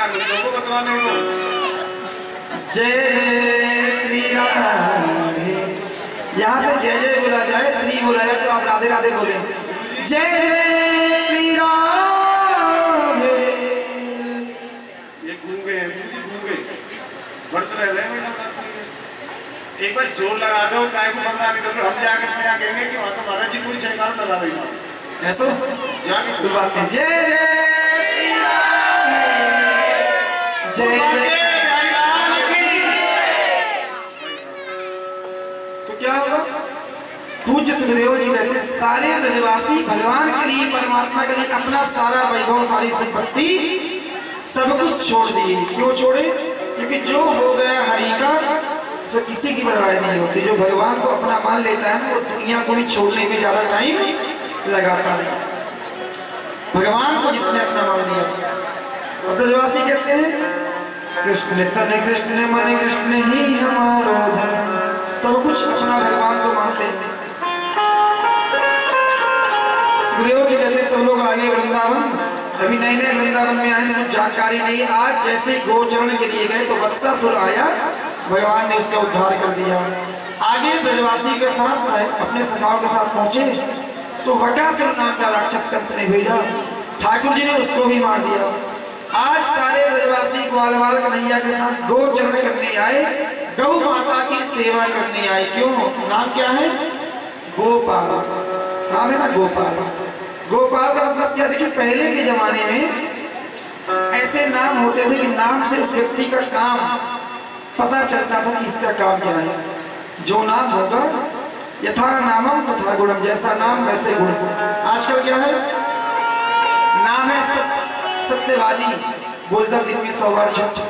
जय श्री राम। यहाँ से जय जय बोला जाए, श्री बोला जाए तो आप राधे राधे बोले। जय श्री राम। ये गूंगे बढ़ते रहे एक बार जोर लगा दो, काय को बंदा नहीं तो हम जाके यहाँ कहेंगे कि वहाँ तो महाराज जी पूरी जयकार लगा रही ऐसा जाके कोई बात नहीं। जय जय श्री राम। जय जय। तो क्या होगा? पूज्य सुखदेव जी कहते सारे ब्रजवासी भगवान के लिए, परमात्मा के लिए अपना सारा वैभव, सारी संपत्ति सब कुछ छोड़ दिए। क्यों छोड़े? क्योंकि जो हो गया हरि का तो किसी की परवाह नहीं होती। जो भगवान को अपना मान लेता है ना, वो दुनिया को भी छोड़ने में ज्यादा टाइम लगाता है। भगवान को जिसने अपना मान लिया। और ब्रजवासी कैसे हैं? कृष्ण तन कृष्ण मन कृष्ण ही हमारो धन, सब कुछ अपना भगवान को मानते हैं। सुखदेव जी कहते सब लोग आगे वृंदावन, अभी नए नए वृंदावन में आए हैं, जानकारी नहीं। आज जैसे ही गोचरण के लिए गए तो वत्सासुर आया, भगवान ने उसका उद्धार कर दिया। आगे ब्रजवासी के साथ अपने सखाओं के साथ पहुंचे तो वकासुर नाम का राक्षस कंस ने भेजा, ठाकुर जी ने उसको भी मार दिया। आज सारे ब्रजवासी ग्वालवाल कन्हैया के साथ गोचरण करने आए, गौ माता की सेवा करने आए। क्यों? नाम क्या है? गोपाल नाम है ना, गोपाल। गोपाल का मतलब क्या? देखिए पहले के जमाने में ऐसे नाम होते थे कि नाम से उस व्यक्ति का काम पता चलता था कि इसका काम क्या है। जो नाम होगा यथा नामम तथा गुणम, जैसा नाम वैसे गुण। आजकल क्या है? नाम है सत्यवादी, बोलता दिन में 100 बार छप।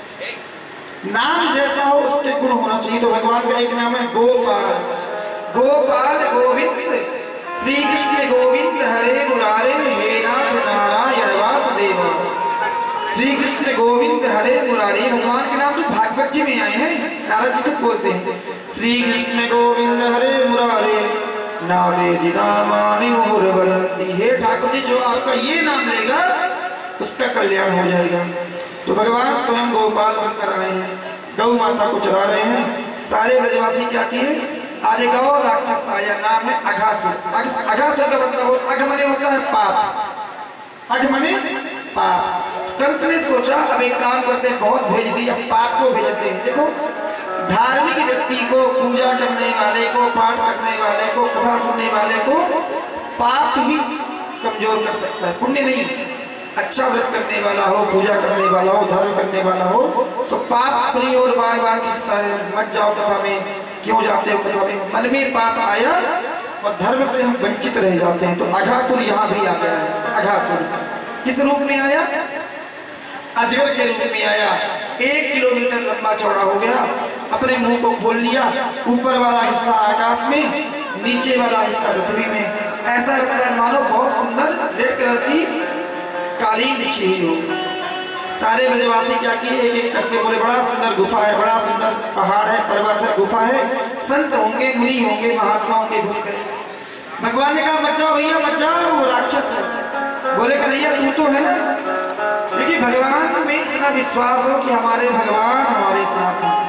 नाम जैसा हो उसके गुण होना चाहिए। तो भगवान का एक नाम है गोपाल। गोपाल गोविंद, श्री कृष्ण गोविंद हरे मुरारे, हे नाथ नारायण वासुदेव। श्री कृष्ण गोविंद हरे मुरारी, भगवान के नाम तो भागवत जी में आए हैं। नारद जी खुद बोलते हैं श्री कृष्ण गोविंद हरे मुरारे, नादे जिनामानि मुहुर्वरन्ति। हे ठाकुर जी, जो आपका ये नाम लेगा उसका कल्याण हो जाएगा। तो भगवान स्वयं गोपाल बनकर आए हैं, गौ माता को चरा रहे हैं। सारे ब्रजवासी क्या किए? आज एक और राक्षस आया, नाम है अघासुर। अघासुर का मतलब अघ मने होता है पाप। अघ मने पाप। कंस ने सोचा अब एक काम करते हैं, बहुत भेज दी, अब पाप को भेजते हैं। देखो धार्मिक व्यक्ति को, पूजा करने वाले को, पाठ करने वाले को, कथा सुनने वाले को पाप ही कमजोर कर सकता है, पुण्य नहीं। अच्छा व्रत करने वाला हो, पूजा करने वाला हो, धर्म करने वाला हो तो पाप अपनी ओर बार बार खींचता है। मत जाओ कथा में, क्यों जाते हो कथा में? मन में पाप आया और धर्म से हम वंचित रह जाते हैं। तो अघासुर यहाँ भी आ गया है। अघासुर किस रूप में आया? अजगर के रूप में आया। 1 किलोमीटर लंबा चौड़ा हो गया, अपने मुंह को खोल लिया, ऊपर वाला हिस्सा आकाश में, नीचे वाला हिस्सा पृथ्वी में। ऐसा लगता है मानो बहुत सुंदर रेड कलर की कालीन बिछी हुई हो। सारे ब्रजवासी क्या किए? एक एक करके बोले बड़ा सुंदर गुफा है, बड़ा सुंदर पहाड़ है, पर्वत है, गुफा है, संत होंगे, मुनि होंगे, महात्मा होंगे, घुस गए। भगवान ने कहा मत जाओ भैया मत जाओ, वो राक्षस है। बोले कन्हैया तू तो है ना। देखिए भगवान में इतना विश्वास हो कि हमारे भगवान हमारे साथ हैं।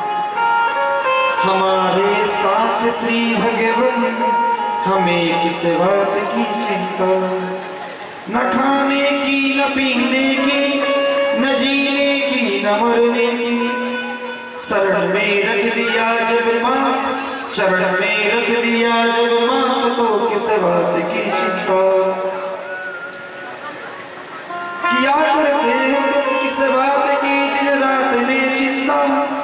हमारे साथ श्री भगवान, हमें किस बात की चिंता, न खाने की न पीने की, न जीने की न मरने की। शरण में रख दिया जब मात, चरण में रख दिया जब मात, तो किस बात की चिंता। किया करते हो तुम किस बात की दिन रात में चिंता।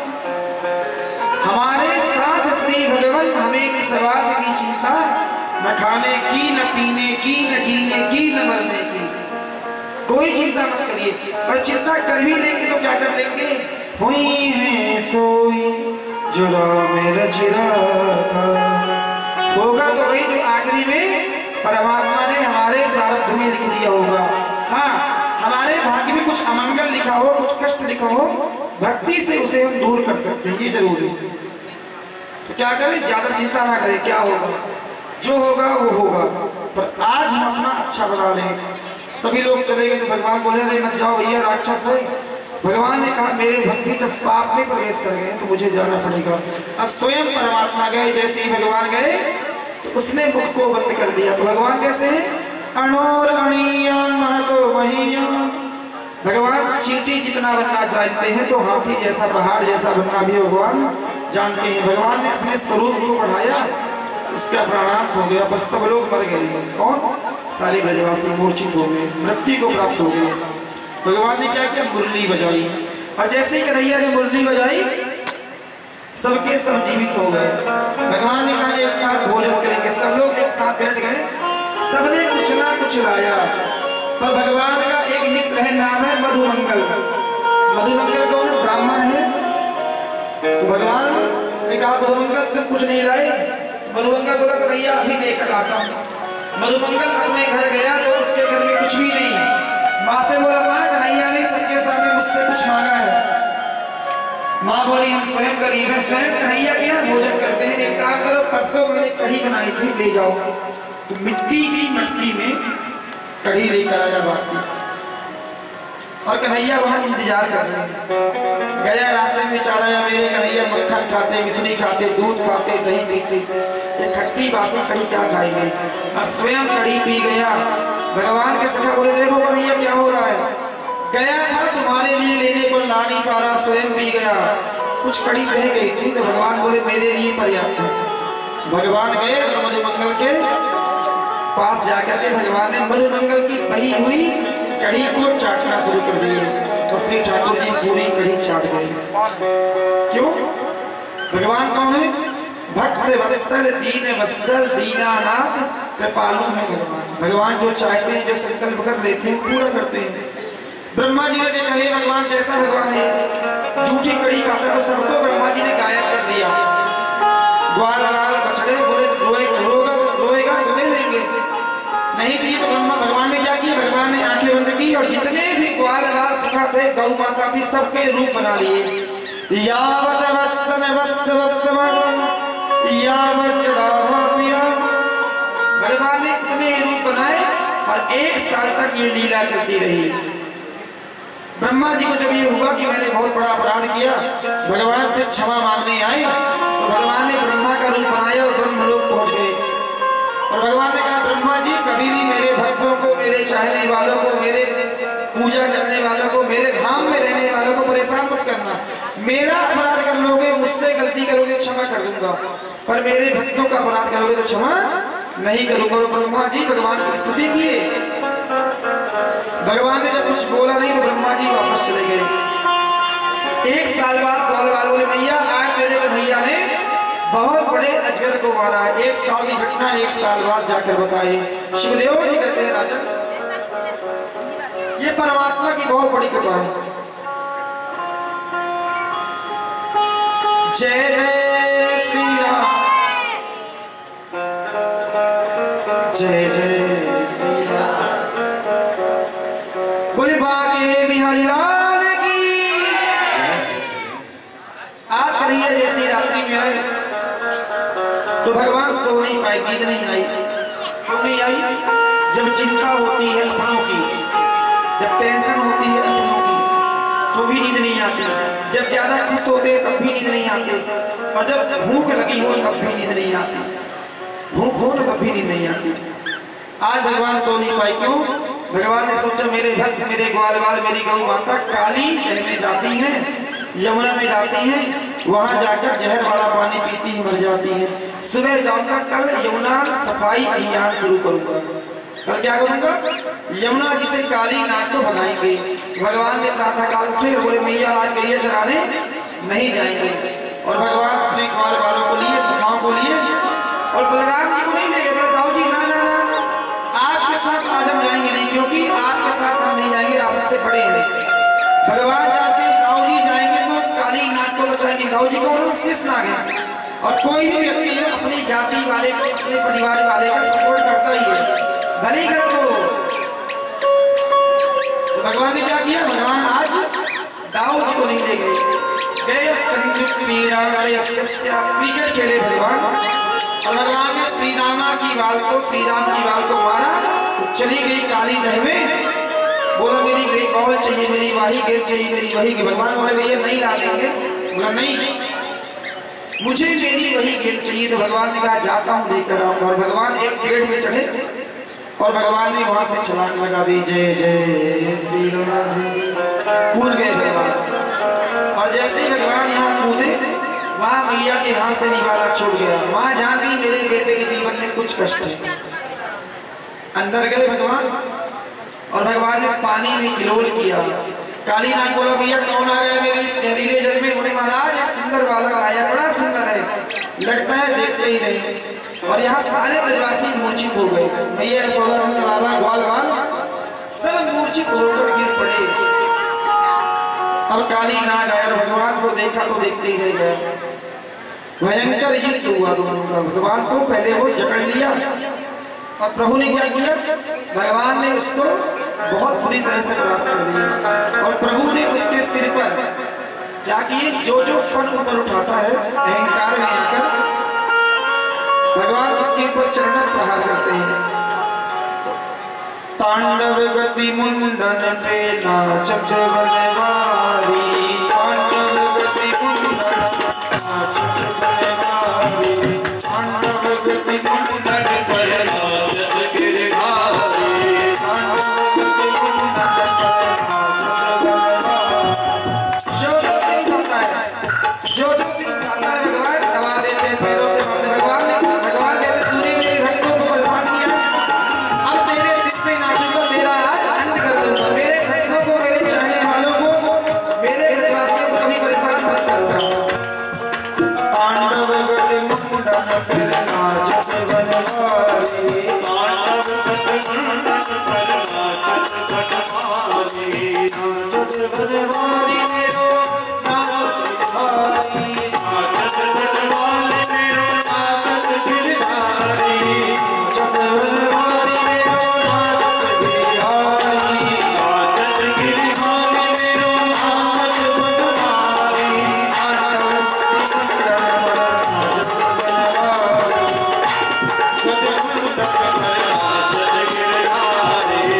हमारे साथ श्री भगवान, हमें किस बात की चिंता, न खाने की न पीने की, न जीने की न मरने की। कोई चिंता मत करिए। और चिंता कर भी लेंगे तो क्या कर लेंगे? हुई है सोई जो राम रच रखा। होगा तो वही जो आखिरी में परमात्मा ने हमारे प्रारब्ध में लिख दिया होगा। हाँ, हमारे भाग्य में कुछ अमंगल लिखा हो, कुछ कष्ट लिखा हो, भक्ति से उसे हम दूर कर सकते हैं, ये जरूर है। तो क्या करें? ज्यादा चिंता ना करें, क्या होगा जो होगा वो होगा। पर आज हम अपना अच्छा बना लें। सभी लोग चले गए तो भगवान बोले नहीं मत जाओ भैया, राक्षस है, भगवान ने कहा मेरे भक्ति जब पाप में प्रवेश कर गए तो मुझे जाना पड़ेगा। अब स्वयं परमात्मा गए, जैसे ही भगवान गए तो उसने मुख को बंद कर दिया। तो भगवान कैसे हैं? अणोर अणियान महतो महियान। भगवान चींटी जितना बनना जानते हैं तो हाथी जैसा, पहाड़ जैसा बनना भी भगवान जानते हैं। भगवान ने अपने स्वरूप को बढ़ाया, उसका प्राणांत हो गया, पर सब लोग मर गए। कौन? सारे ब्रजवासी मूर्छित हो गए, मृत्यु को प्राप्त हो गए। भगवान ने क्या किया? मुरली बजाई, और जैसे ही कन्हैया ने मुरली बजाई सबके सब जीवित हो गए। भगवान ने कहा एक साथ भोजन करेंगे। सब लोग एक साथ बैठ गए, सबने कुछ ना कुछ लाया। पर भगवान का एक मित्र है, नाम है मधुमंगल। मधुमंगल कौन? ब्राह्मण है। तो भगवान ने कहा मधुमंगल तुम कुछ नहीं लाए? मधुमंगल बोला कन्हैया अभी लेकर आता हूँ। मधुमंगल अपने घर गया तो उसके घर में कुछ भी नहीं। माँ से बोला माँ कन्हैया ने सबके सामने मुझसे कुछ मांगा है। माँ बोली हम स्वयं गरीब हैं, स्वयं कन्हैया के यहाँ भोजन करते हैं। एक काम करो, परसों मैंने कढ़ी बनाई थी, ले जाओ। तो मिट्टी की मटकी में कढ़ी लेकर आया बासी, और कन्हैया वहां इंतजार कर रहे हैं। गया रास्ते में विचार आया मेरे कन्हैया मक्खन खाते, मिश्री खाते, दूध खाते, दही पीते, ये खट्टी बासी कढ़ी क्या खाएंगे? और स्वयं कढ़ी पी गया। भगवान के सखा बोले देखो कन्हैया क्या हो रहा है? गया था तुम्हारे लिए लेने को ला नहीं पा रहा, स्वयं पी गया। कुछ कढ़ी रह गई थी तो भगवान बोले मेरे लिए पर्याप्त है। भगवान गए और मधुमंगल के पास जाकर के भगवान ने मधुमंगल की बही हुई कढ़ी को चाटना शुरू कर दिया। तो श्री ठाकुर जी पूरी कढ़ी चाट गए। क्यों? भगवान कौन है? भक्त वत्सल दीन वत्सल दीनानाथ कृपालु है भगवान। भगवान जो चाहते हैं, जो संकल्प कर लेते हैं, पूरा करते हैं। ब्रह्मा जी ने देखा हे भगवान कैसा भगवान है, झूठी कढ़ी खाता तो सबको ब्रह्मा जी ने गायब कर दिया। ग्वाल वाल बछड़े बोले रोएगा तो दे देंगे, नहीं दी तो ब्रह्मा भगवान ने क्या किया? भगवान ने आंखें बंद की और जितने भी ग्वाल वाल सखा थे, गौ माता थी, सबके रूप बना लिए। यावत वत्सन वस्त वस्तमं यावत राधा पिया। भगवान ने इतने रूप बनाए और 1 साल तक ये लीला चलती रही। ब्रह्मा जी को जब ये हुआ कि मैंने बहुत बड़ा अपराध किया, भगवान से क्षमा मांगने आए, तो भगवान ने ब्रह्मा का रूप बनाया और ब्रह्मलोक पहुंच गए। और भगवान ने कहा ब्रह्मा जी कभी भी मेरे भक्तों को, मेरे चाहने वालों को, मेरे पूजा करने वालों को, मेरे धाम में रहने वालों को परेशान मत करना। मेरा अपराध कर लोगे, मुझसे गलती करोगे, क्षमा कर दूंगा, पर मेरे भक्तों का अपराध करोगे तो क्षमा नहीं करूंगा। ब्रह्मा जी भगवान की स्तुति किए। भगवान ने जब कुछ बोला नहीं तो ब्रह्मा जी वापस चले गए। 1 साल बाद ग्वाल बोले भैया आज मेरे कन्हैया ने बहुत बड़े अजगर को मारा है। 1 साल की घटना 1 साल बाद जाकर बताए। शिवदेव जी कहते हैं राजन ये परमात्मा की बहुत बड़ी कृपा है। जय जय श्री राम, जय जय श्री राम, बोले बाके बिहारी लाल की। आज कन्हैया जैसी रात्रि में आए तो भगवान सो नहीं पाए, नींद नहीं आई। क्यों नहीं आई? जब चिंता होती है अपनों की, जब टेंशन होती है अपनों की तो भी नींद नहीं आती, जब ज्यादा खुश होते तब भी नींद नहीं आती, और जब भूख लगी हो तब भी नींद नहीं आती। भूख हो तो तब भी नींद नहीं आती। आज भगवान सो नहीं पाए। क्यों? भगवान ने सोचा मेरे भक्त, मेरे ग्वाल वाल, मेरी गौ माता काली में जाती हैं, यमुना में जाती हैं, वहां जाकर जहर वाला पानी पीती ही मर जाती हैं। सुबह जाऊंगा, कल यमुना सफाई अभियान शुरू करूंगा। कल क्या करूंगा? यमुना जी से काली नाग को भगाएंगे। भगवान ने प्रातः काल उठे, बोले मैया आज गैया चराने नहीं जाएंगे। और भगवान अपने ग्वाल वालों को लिए, सखाओं को लिए, और बलराम जी को नहीं ले गए। बोले दाऊ जी ना ना ना, आपके साथ आज हम जाएंगे नहीं, क्योंकि आपके साथ हम नहीं जाएंगे, आप हमसे बड़े हैं। भगवान जाते हैं, दाऊ जी जाएंगे तो काली नाग को बचाएंगे। दाऊ जी को बोलो शेष नाग है, और कोई भी व्यक्ति हो अपनी जाति वाले को, अपने परिवार वाले का सपोर्ट करता ही है, भले ही गलत हो। तो भगवान ने क्या किया? भगवान आज दाऊ जी को नहीं ले गए, क्रिकेट खेले भगवान, और भगवान ने श्री राम की बाल को मारा, तो चली गई काली नहर में। बोला मेरी वेट बॉल चाहिए, मेरी वाही गेंद चाहिए, मेरी वही गेंद। भगवान बोले भैया नहीं ला देंगे। बोला नहीं मुझे मेरी वही गेंद चाहिए। तो भगवान ने कहा जाता हूँ लेकर आऊंगा। और भगवान एक पेड़ में चढ़े और भगवान ने वहां से छलांग लगा दी। जय जय श्री राम कूद गए भगवान। और जैसे ही भगवान यहाँ कूदे वहां मैया के हाथ से निवाला छूट गया। माँ जान गई मेरे बेटे के जीवन में कुछ कष्ट है। अंदर गए भगवान और भगवान ने पानी में किलोल किया। काली नाग बोला भैया कौन आ गया मेरे इस जहरीले जल में। बोले महाराज एक सुंदर बालक आया, बड़ा सुंदर है, लगता है देखते ही नहीं। और यहाँ सारे ब्रजवासी मूर्छित हो गए। भैया यशोदा बाबा ग्वाल सब मूर्छित होकर गिर पड़े। अब काली नाग आया, भगवान को देखा तो देखते ही रह गए। भयंकर युद्ध हुआ दोनों का। भगवान को पहले वो जकड़ लिया और प्रभु ने क्या किया, भगवान ने उसको बहुत बुरी तरह से ग्रास कर दिया। और प्रभु ने उसके सिर पर क्या किए, जो जो फन ऊपर उठाता है अहंकार में आकर भगवान उसके ऊपर चरण प्रहार करते हैं। तांडव गति मुंडन पे नाचत बनवारी, तांडव गति मुंडन नाचत बनवारी, तांडव गति मुंडन पे नाचत गिरधारी, तांडव गति मुंडन पे नाचत बनवारी। जो जो दिन खाता है भगवान दबा देते हैं पैरों से मारते। भगवान कहते तूने मेरे भक्तों को परेशान किया, अब तेरे सिर पे नाचूंगा, तेरा अंत कर दूंगा। मेरे भक्तों को, मेरे चाहने वालों को, मेरे ब्रजवासियों को कभी परेशान मत करना। तांडव गति मुंडन पे नाचत बनवारी, तांडव गति मुंडन पे नाचत बनवारी, नाचत बनवारी मेरो नाचत गिरधारी, नाचत बनवारी मेरो नाचत गिरधारी, नाचत बनवारी मेरो नाचत गिरधारी, नाचत गिरधारी मेरो नाचत बनवारी, नाचत गिरधारी मेरो नाचत बनवारी, गति मुंडन पे नाचत गिरधारी।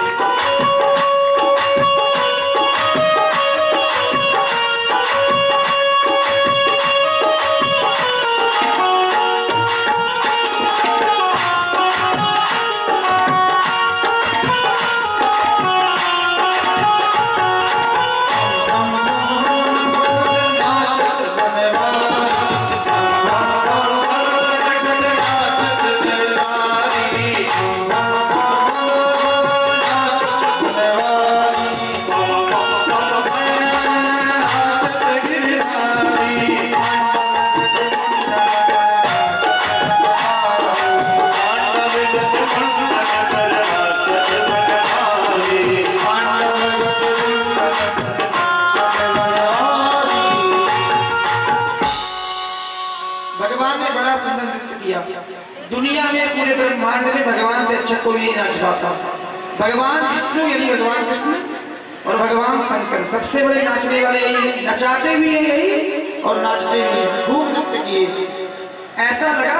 भगवान ने बड़ा सुंदर नृत्य किया। दुनिया में पूरे ब्रह्मांड में भगवान से अच्छा कोई नहीं नाच पाता। भगवान विष्णु यानी भगवान कृष्ण और भगवान शंकर सबसे बड़े नाचने वाले यही है। नचाते भी है यही और नाचते भी है। खूब नृत्य किए। ऐसा लगा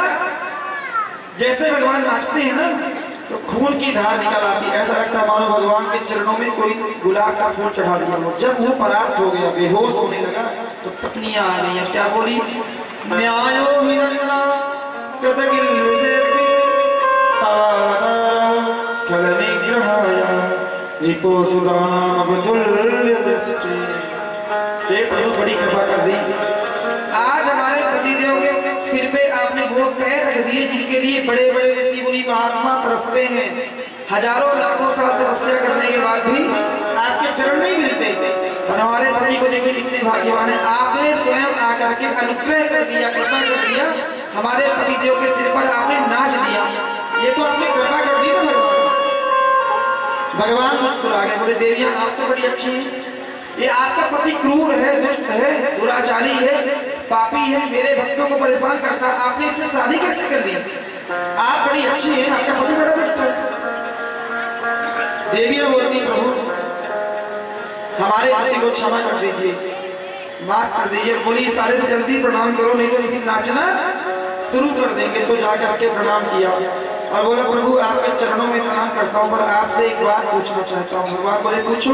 जैसे भगवान नाचते हैं ना तो खून की धार निकल आती है। ऐसा लगता है मानो भगवान के चरणों में कोई गुलाब का फूल चढ़ा दिया हो। जब वो परास्त हो गया, बेहोश होने लगा, तो पत्नियां आ गई। क्या बोली, न्यायो हिरण्या कृतकिल विशेषि तवावतार खल निग्रहाय जितो सुदानाम अवतुल्य दृष्टि। हे प्रभु बड़ी कृपा कर दी। आज हमारे पतिदेव के सिर पे आपने वो पैर रख दिए जिनके लिए बड़े बड़े ऋषि मुनि महात्मा तरसते हैं। हजारों लाखों साल तपस्या करने के बाद भी आपके चरण नहीं मिलते। और हमारे पति को देखिए कितने भाग्यवान है। आपने स्वयं आकर के अनुग्रह कर दिया, कृपा कर दिया। हमारे पतिदेव के सिर पर आपने नाच दिया। ये तो आपने कृपा कर दी ना भगवान। भगवान मुस्कुरा गए, बोले देवियां आप तो बड़ी अच्छी हैं। ये आपका पति क्रूर है, दुष्ट है, दुराचारी है, पापी है, मेरे भक्तों को परेशान करता। आपने इससे शादी कैसे कर ली? आप बड़ी अच्छी हैं, आपका पति बड़ा दुष्ट है। देवियां बोलती प्रभु हमारे पति को क्षमा कर दीजिए, माफ कर दीजिए। बोली सारे से जल्दी प्रणाम करो, नहीं तो लेकिन नाचना शुरू कर देंगे। तो जाकर के प्रणाम किया। और बोला प्रभु आपके चरणों में प्रणाम करता हूँ, पर आपसे एक बात पूछना चाहता हूँ। भगवान बोले पूछो।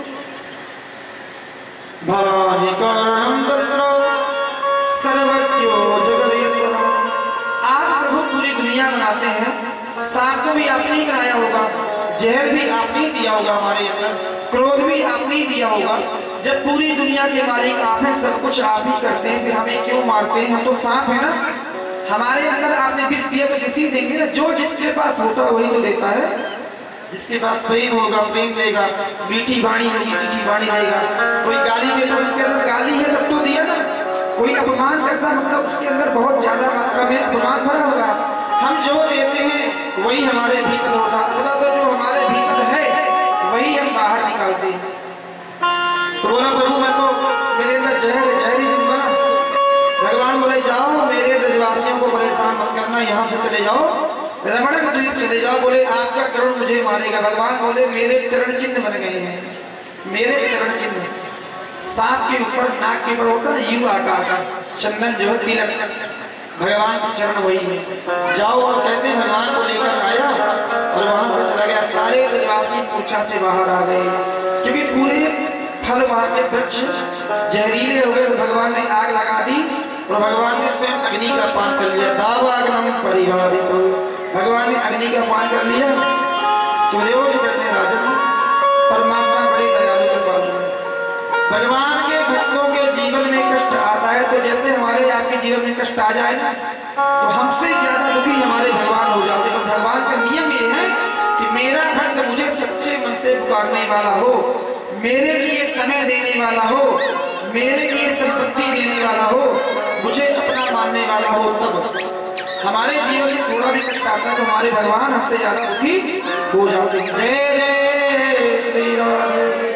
भवानी कारणम तत्र सर्वज्ञो जगदीश्वर। आप प्रभु पूरी दुनिया बनाते हैं, सांप को भी आपने ही बनाया होगा, जहर भी आपने ही दिया होगा हमारे अंदर, क्रोध भी आपने ही दिया होगा। जब पूरी दुनिया के मालिक आप हैं, सब कुछ आप ही करते हैं, फिर हमें क्यों मारते हैं? हम तो सांप है ना। हमारे अंदर आपने विष दिया तो विष ही देंगे ना। जो जिसके पास होता है वही तो देता है। जिसके पास प्रेम होगा प्रेम लेगा, मीठी वाणी होगी मीठी वाणी देगा। कोई गाली देता है उसके अंदर गाली है तब तो दिया ना। कोई अपमान करता मतलब उसके अंदर बहुत ज्यादा मात्रा में अपमान भरा होगा। हम जो देते हैं वही हमारे भीतर होता, अथवा तो जो हमारे भीतर है वही हम बाहर निकालते हैं। तो बोला प्रभु मैं तो मेरे अंदर जहर ही बना। भगवान बोले जाओ मेरे ब्रजवासियों को परेशान मत करना, यहाँ से चले जाओ, रमणक द्वीप चले जाओ। बोले आपका करुण मुझे मारेगा। भगवान बोले मेरे चरण चिन्ह बन गए हैं, मेरे चरण चिन्ह। सांप के ऊपर नाक के ऊपर होता है यू आकार का चंदन जो है तिलक, भगवान के चरण वही है। जाओ और कहते भगवान को लेकर आया और वहां से चला गया। सारे ब्रजवासी मूर्छा से बाहर आ गए, क्योंकि पूरे फल वहां के वृक्ष जहरीले हो गए। तो भगवान ने आग लगा दी और भगवान ने स्वयं अग्नि का पान कर लिया। दावाग्नम परिवारित, भगवान ने अग्नि का पान कर लिया। सुखदेव जी कहते हैं राजन परमात्मा बड़े दयालु कृपालु है। भगवान के भक्तों के जीवन में कष्ट आता है तो जैसे हमारे आपके जीवन में कष्ट आ जाए ना, तो हमसे ज्यादा दुखी हमारे भगवान हो जाते हैं। भगवान का नियम ये है कि मेरा भक्त मुझे सच्चे मन से पुकारने वाला हो, मेरे लिए समय देने वाला हो, मेरे लिए संपत्ति देने वाला हो, मुझे अपना मानने वाला हो, तब हमारे जीवन में थोड़ा भी कष्ट आता है तो हमारे भगवान हमसे ज्यादा दुखी हो जाते हैं। जय जय श्री राम।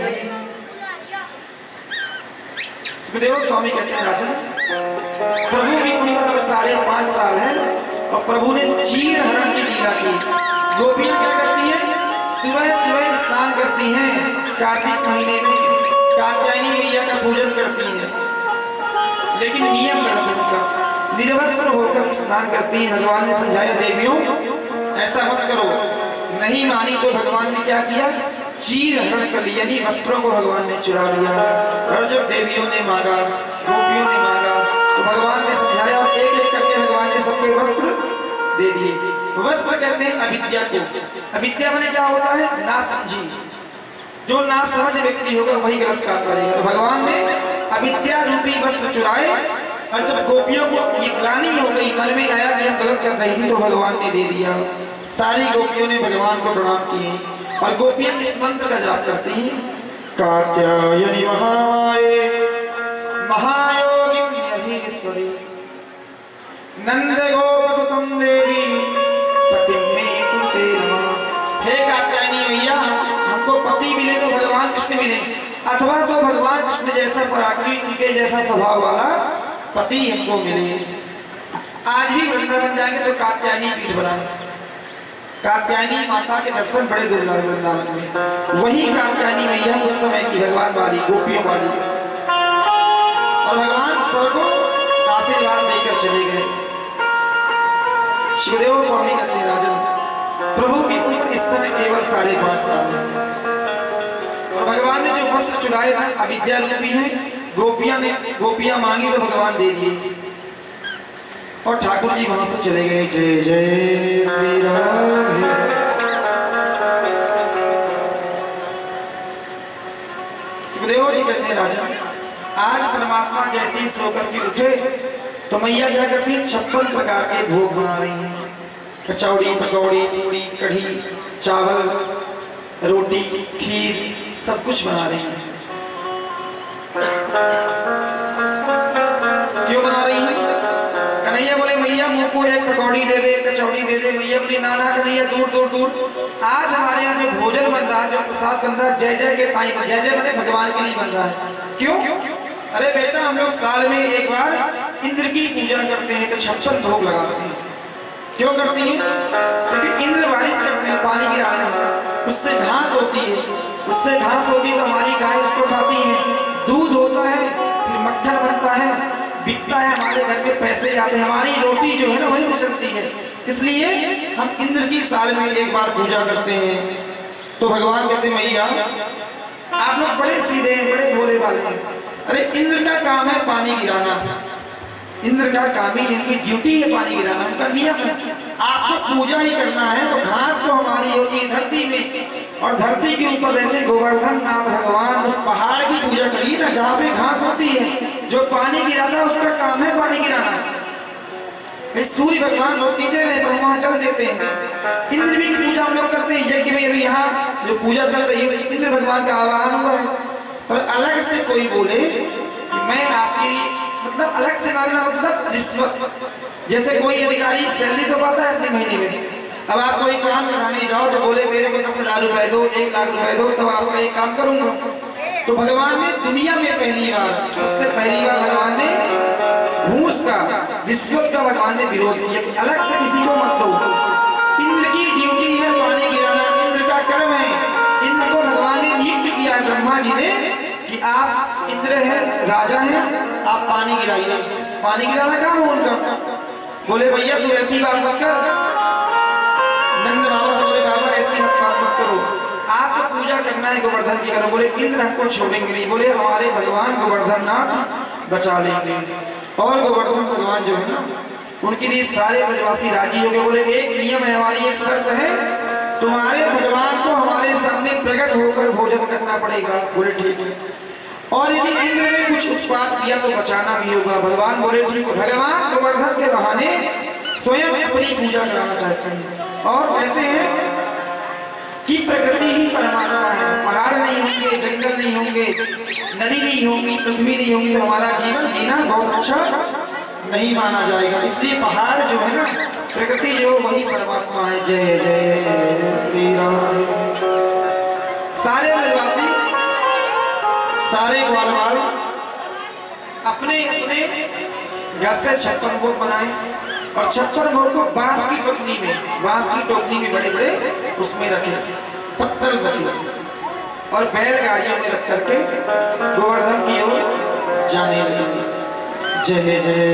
सुखदेव स्वामी कहते हैं राजन प्रभु की उम्र अब 5.5 साल है और प्रभु ने चीर हरण की लीला की। गोपियां क्या करती हैं? सुबह सुबह स्नान करती हैं, कार्तिक महीने में कात्यायनी मैया का पूजन करती हैं, लेकिन नियम गलत है उनका, निर्वस्त्र होकर स्नान करती हैं। भगवान ने समझाया देवियों ऐसा मत करो। नहीं मानी तो भगवान ने क्या किया? चीर हरण कर लिया, यानी वस्त्रों को भगवान ने चुरा लिया। और जब देवियों ने मांगा, गोपियों ने मांगा, तो भगवान ने समझाया और एक एक करके भगवान ने सबके वस्त्र दे दिए। वस्त्र कहते हैं अविद्या को। अविद्या माने क्या होता है? ना समझी। जो ना समझ व्यक्ति होगा वही गलत काम करेगा। तो भगवान ने अविद्या रूपी वस्त्र चुराए और जब गोपियों को ये ग्लानि हो गई, मन में आया कि हम गलत कर रही थी, तो भगवान ने दे दिया। सारी गोपियों ने भगवान को प्रणाम किए और गोपियां इस मंत्र का जाप करती हैं। कात्यायनी महामाये महायोगिन्यधीश्वरी नंद गोपसुतं देवी पतिं मे कुते नमः। हे कात्यायनी मैया हमको पति मिले तो भगवान कृष्ण मिले, अथवा तो भगवान कृष्ण जैसा पराक्रमी उनके जैसा स्वभाव वाला पति हमको मिले। आज भी वृंदावन जाएंगे तो कात्यायनी पीठ बनाए। कात्यायनी माता के दर्शन बड़े दुर्लभ है वृंदावन में। वही कात्यायनी मैया उस समय की भगवान वाली गोपियों वाली, और भगवान सबको आशीर्वाद देकर चले गए। सुखदेव स्वामी कहते हैं राजन प्रभु की उम्र इस समय केवल 5.5 साल है और भगवान ने जो वस्त्र चुराए ना अविद्या रूपी है। गोपियां मांगी तो भगवान दे दिए और ठाकुर जी वहां से चले गए। जय जय श्री राम। सुखदेव जी कहते हैं राजा आज परमात्मा जैसे ही सोकर के उठे तो मैया क्या करती है? 56 प्रकार के भोग बना रही हैं। कचौड़ी, पकौड़ी, पूड़ी, कढ़ी, चावल, रोटी, खीर, सब कुछ बना रही हैं। क्यों बना रही हैं? कन्हैया बोले मैया मुंह को एक पकौड़ी दे दे, कचौड़ी दे दे। मैया बोली ना ना कन्हैया दूर दूर दूर। आज हमारे यहाँ जो भोजन बन रहा है, जो प्रसाद बन रहा है, जय जय के टाइम पर, जय जय बने भगवान के लिए बन रहा है। क्यों? अरे बेटा हम लोग साल में एक बार इंद्र की पूजा करते हैं तो 56 भोग लगाते हैं। क्यों करती हैं? क्योंकि इंद्र बारिश करते हैं, पानी गिराते हैं, उससे घास होती है, उससे घास होती है तो हमारी गाय उसको खाती है, दूध होता है, फिर मक्खन बनता है, बिकता है, हमारे घर में पैसे जाते हैं, हमारी रोटी जो है ना वहीं से चलती है। इसलिए हम इंद्र की साल में एक बार पूजा करते हैं। तो भगवान कहते हैं मैया आप लोग बड़े सीधे हैं, बड़े भोले वाले हैं। अरे इंद्र का काम है पानी गिराना, इंद्र का काम ही इनकी ड्यूटी है पानी गिराना, उनका नियम है। आपको पूजा ही करना है तो घास तो हमारी होती है धरती में, और धरती के ऊपर रहते गोवर्धन नाथ भगवान। उस पहाड़ की पूजा करिए ना जहाँ पे घास होती है। जो पानी गिराता है उसका काम है पानी गिराना। सूर्य भगवान रोज नीचे रहे पर वहाँ जल देते हैं। इंद्र भी की पूजा हम लोग करते हैं, यज्ञ में अभी यहाँ जो पूजा चल रही है इंद्र भगवान का आवाहन हुआ है। पर अलग से कोई बोले कि मैं आपकी मतलब अलग से मांगना मतलब रिश्वत, जैसे कोई अधिकारी सैलरी तो पाता है अपने महीने में। अब आप कोई काम कराने जाओ तो बोले मेरे को 10,000 रुपए दो, 1 लाख रुपए दो, तब आपका एक काम करूंगा। तो भगवान ने दुनिया में पहली बार, सबसे पहली बार भगवान ने घूस का, रिश्वत का भगवान ने विरोध किया कि अलग से किसी को मत दो। इंद्र की ड्यूटी है पानी गिराना, इंद्र का कर्म है। इंद्र को भगवान ने नियुक्त किया है ब्रह्मा जी ने कि आप इंद्र है, राजा है, आप पानी गिराइए। पानी गिराना काम है उनका। बोले भैया तू ऐसी बात मत कर। नंद बाबा से बोले बाबा ऐसी बात मत करो, आपको पूजा करना है गोवर्धन की करो। बोले इंद्र हमको छोड़ेंगे नहीं, बोले हमारे भगवान गोवर्धन नाथ बचा लेंगे। और गोवर्धन भगवान जो है ना उनके लिए सारे ब्रजवासी राजी हो गए। बोले एक नियम है, हमारी एक शर्त है, तुम्हारे भगवान को हमारे सामने प्रकट होकर भोजन करना पड़ेगा। बोले ठीक है, और यदि इंद्र ने कुछ उत्पात किया तो बचाना भी होगा। भगवान बोले ठीक है। भगवान गोवर्धन के बहाने स्वयं अपनी पूजा कराना चाहते हैं और कहते हैं कि प्रकृति ही परमात्मा है। पहाड़ नहीं होंगे, जंगल नहीं होंगे, नदी नहीं होगी, पृथ्वी नहीं होगी तो हमारा जीवन जीना बहुत अच्छा नहीं माना जाएगा। इसलिए पहाड़ जो है ना, प्रकृति जो वही परमात्मा है। जय जय श्री राम। सारे ब्रजवासी, सारे ग्वालवाल अपने अपने घर से 56 भोग बनाए और 56 भोग को बांस की टोकरी में, बांस की टोकरी में बड़े बड़े उसमें रखे, पत्तल रखे और बैलगाड़ियों में रख करके गोवर्धन की ओर जाने लगे। जय जय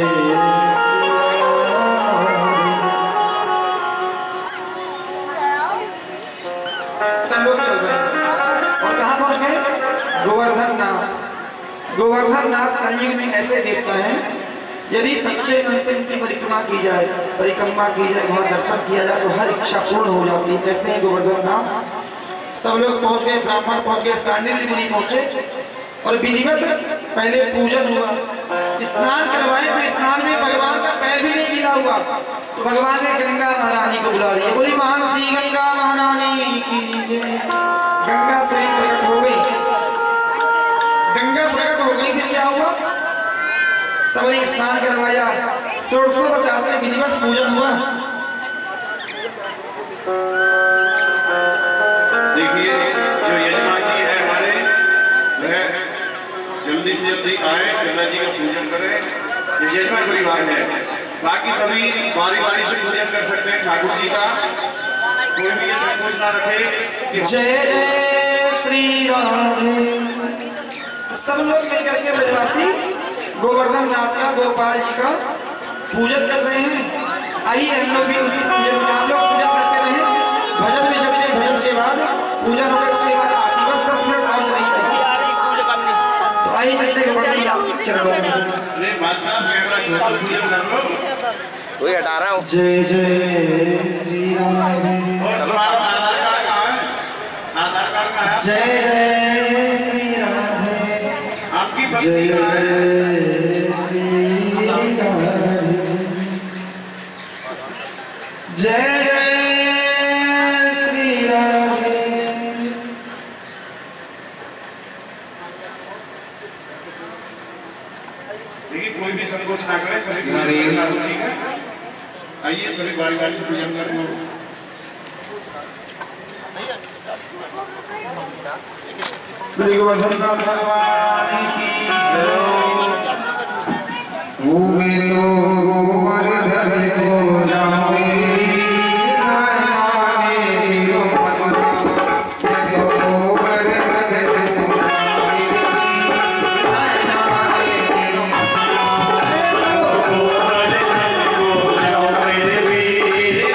सब लोग चल रहे हैं और कहाँ पहुंच गए? गोवर्धन नाथ। गोवर्धन नाथ कलयुग में ऐसे देवता हैं, यदि सच्चे मन से उनकी परिक्रमा की जाए, परिक्रमा की जाए, वहाँ दर्शन किया जाए तो हर इच्छा पूर्ण हो जाती है। ऐसे ही गोवर्धन नाथ। सब लोग पहुंच गए, ब्राह्मण पहुंच गए, सांडिल्य मुनि पहुंचे और विधिवत पहले पूजन हुआ। स्नान करवाए तो स्नान में भगवान का पैर भी नहीं गिला हुआ। तो भगवान ने गंगा महारानी को बुला लिया। बोली मानसी गंगा महारानी की जय। गंगा स्वयं प्रकट हो गई। गंगा प्रकट हो गई, फिर क्या हुआ? सबने स्नान करवाया, 1650 में विधिवत पूजन हुआ। देखिए जो यजमान जी है हमारे, वह जल्दी से जल्दी आए, गंगा जी का पूजन करें। ये यजमान परिवार है, बाकी सभी बारी बारी से पूजन कर सकते हैं ठाकुर जी का। कोई भी ये संकोच ना रखे कि जय जय श्री राधे। सब लोग मिलकर के ब्रजवासी गोवर्धन नाथ का, गोपाल जी का पूजन कर रहे हैं। आइए हम लोग भी उसी पूजन में, आप लोग पूजन करते रहे, भजन में चलते, भजन के बाद पूजन होगा, इसके बाद आरती। बस 10 मिनट और नहीं तो आइए चलते कोई हटा रहा हूँ। जय जय श्री राम। जय जय श्री राधे। जय जय श्री राधे। जय जय श्री राधे। देखिए कोई भी संकोच ना करें, सभी आइए सभी बारी बारी से पूजन करें। गोवर्धन भगवान की जय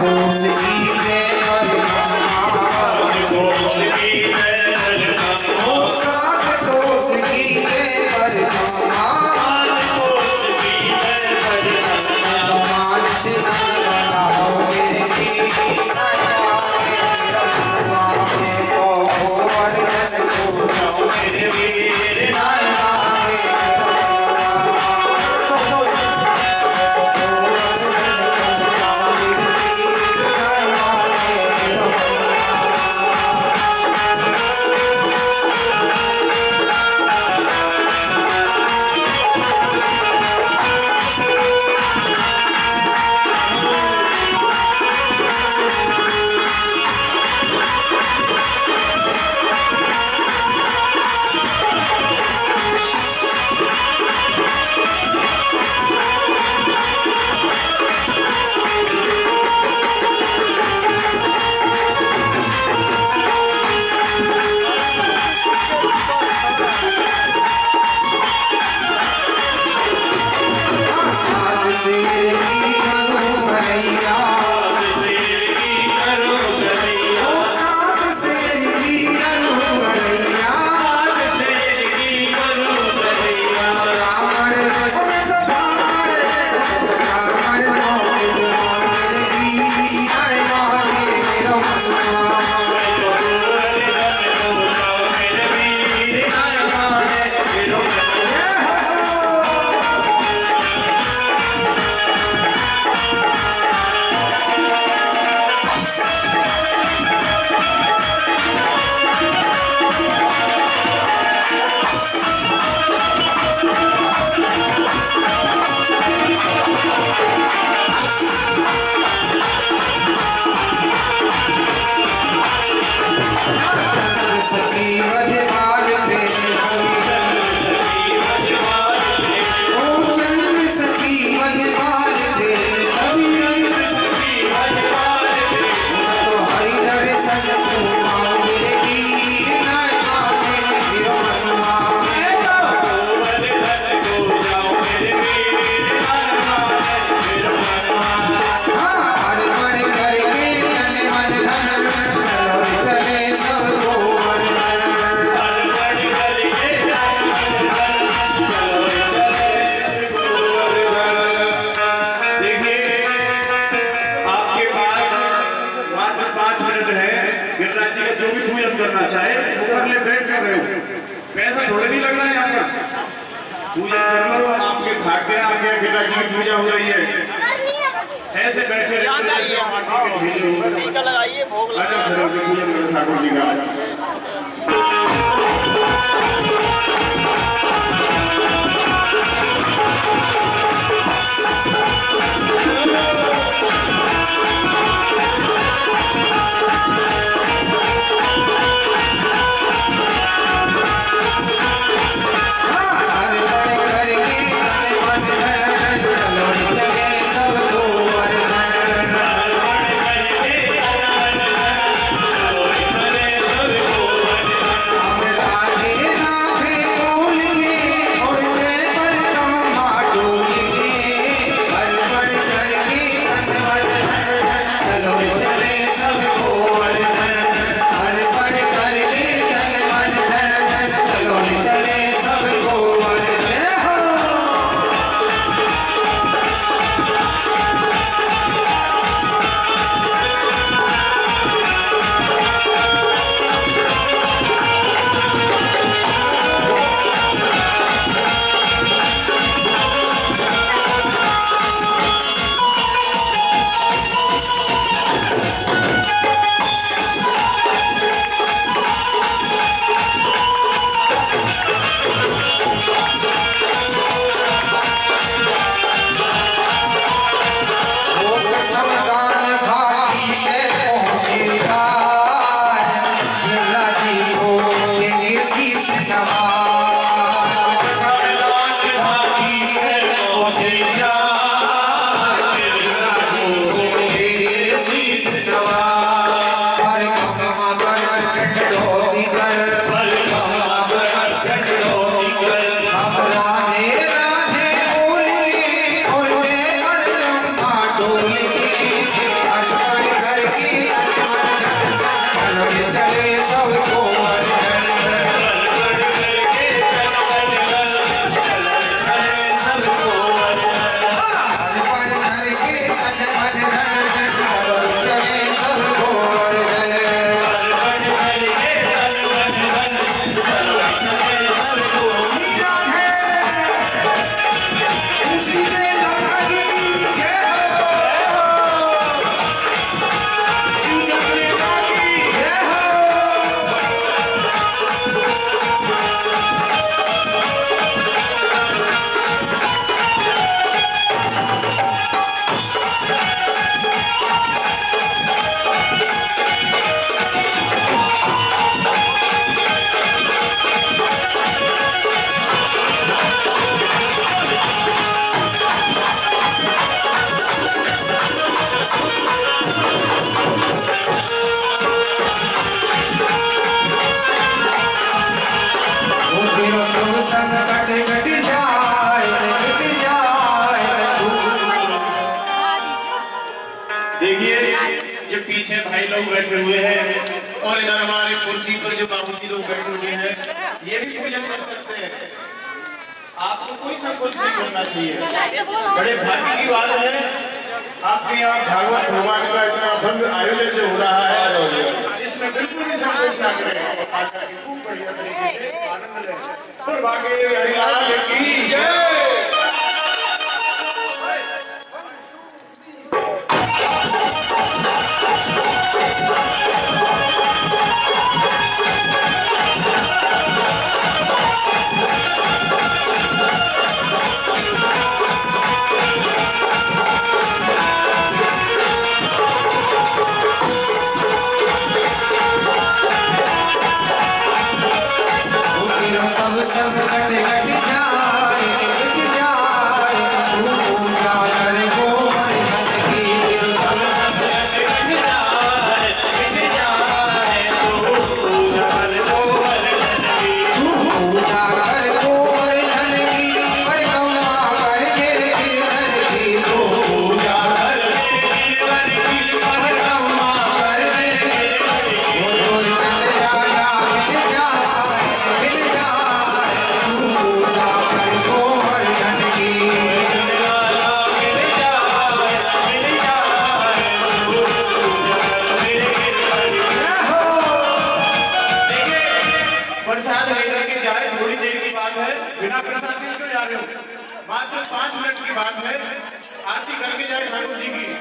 पूजा कर लो, आपके भाग्य आगे गिरिराज की पूजा हो रही है। ऐसे बैठे लगाइए भोग लगाइए ठाकुर जी का। देखिए ये पीछे भाई लोग बैठे हुए हैं और इधर हमारे कुर्सी पर जो बाबूजी लोग बैठे हुए हैं ये भी पूजन कर सकते हैं। आपको कोई संकोच नहीं करना चाहिए। बड़े भाग्य की बात है आपके यहाँ भागवत भगवान का इतना भव्य आयोजन जो हो रहा है इसमें बिल्कुल भी संकोच ना करें। आशा की खूब बढ़िया तरीके से आनंद लें। और बाकी हरिलाल की जय। बिना प्रसाद के क्यों जा रहे हो? मात्र 5 मिनट की बात है। आरती करके जाए ठाकुर जी की।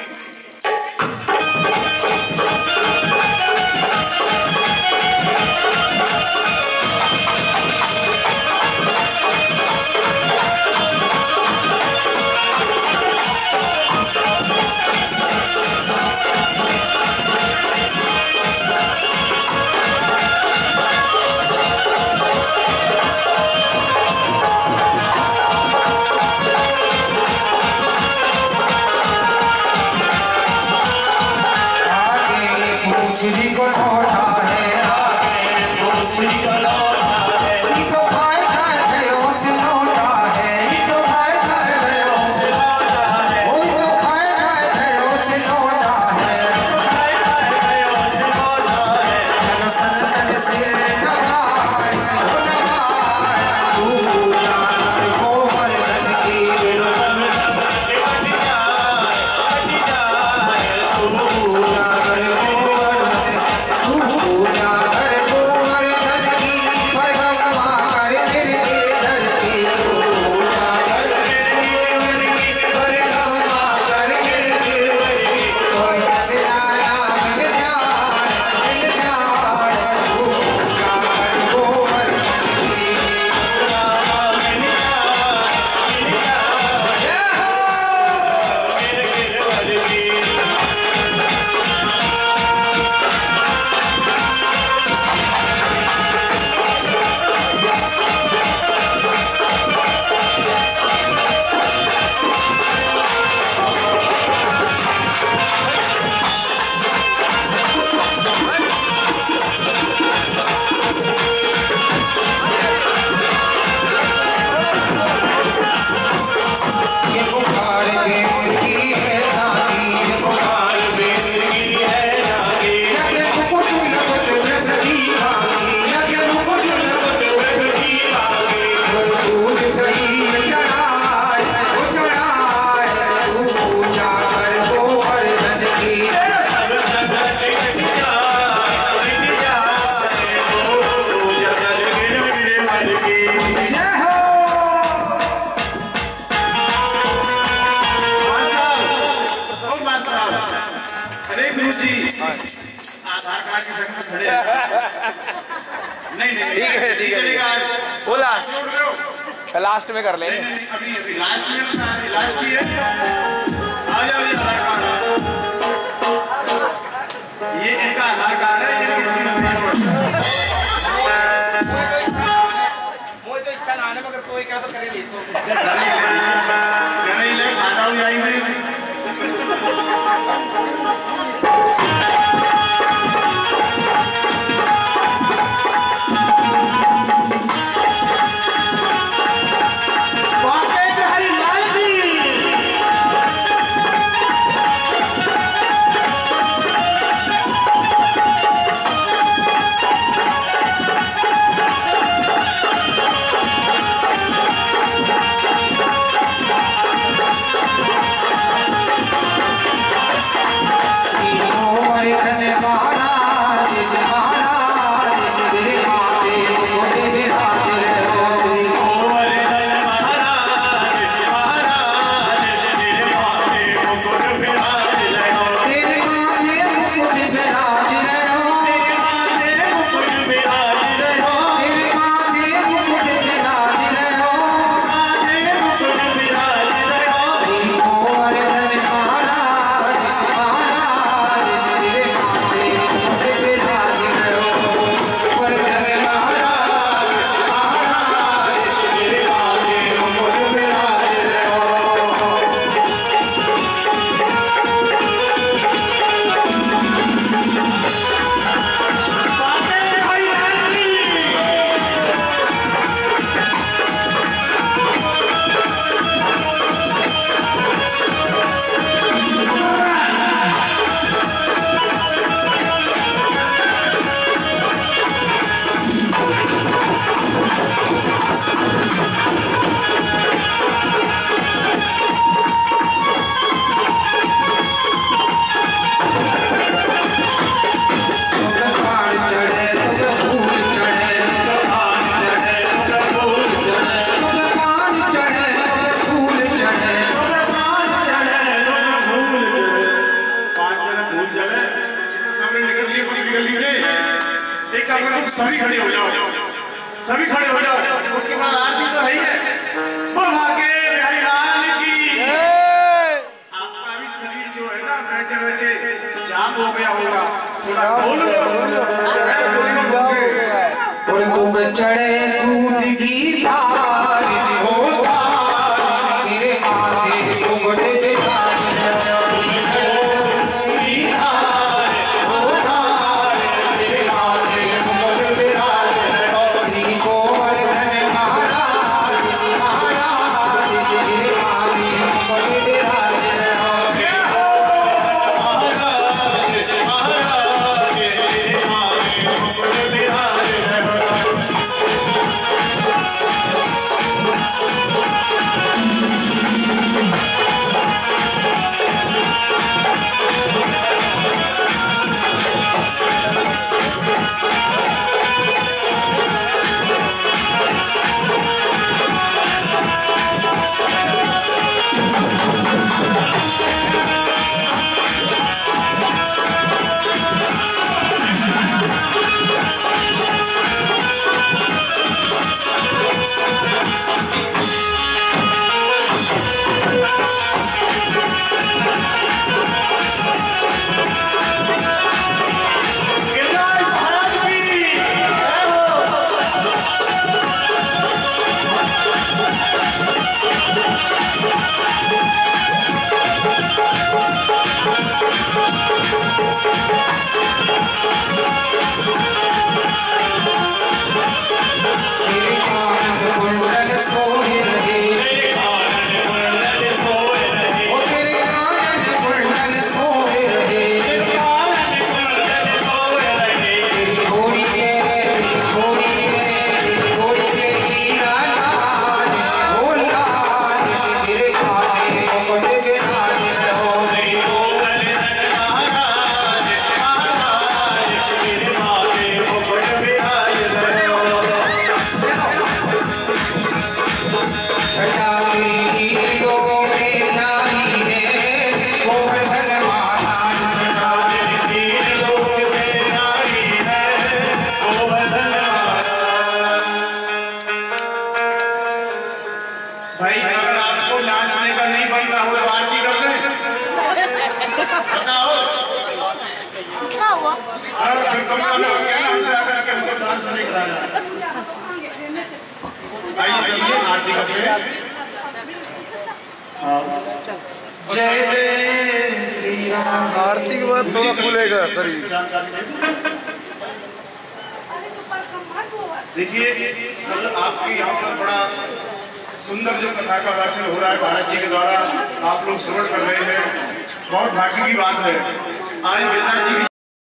आधार कार्ड के संग खड़े नहीं ठीक है बोला लास्ट में कर लेंगे। अभी लास्ट ही है। आ जाओ ये आधार कार्ड ये इनका आधार कार्ड है। ये मुझे तो इच्छा ना आने मगर कोई क्या तो करे ले सो नहीं ले खाता हूँ यहीं में। सभी खड़े हो जाओ, सभी खड़े हो जाओ। उसके बाद आरती तो है ही है। बोल भागे बिहारी लाल की। आपका भी शरीर जो है ना बैठे बैठे जाम हो गया होगा, थोड़ा बोल लो। और तुम चढ़े दूध की धार हो धार, तेरे माथे घूंघट बिहार आरती के बाद थोड़ा खुलेगा शरीर। देखिए मतलब आपके यहाँ पर बड़ा सुंदर जो कथा का वाचन हो रहा है भारत जी के द्वारा, आप लोग श्रवण कर रहे हैं, बहुत भाग्य की बात है। आज गिरिराज जी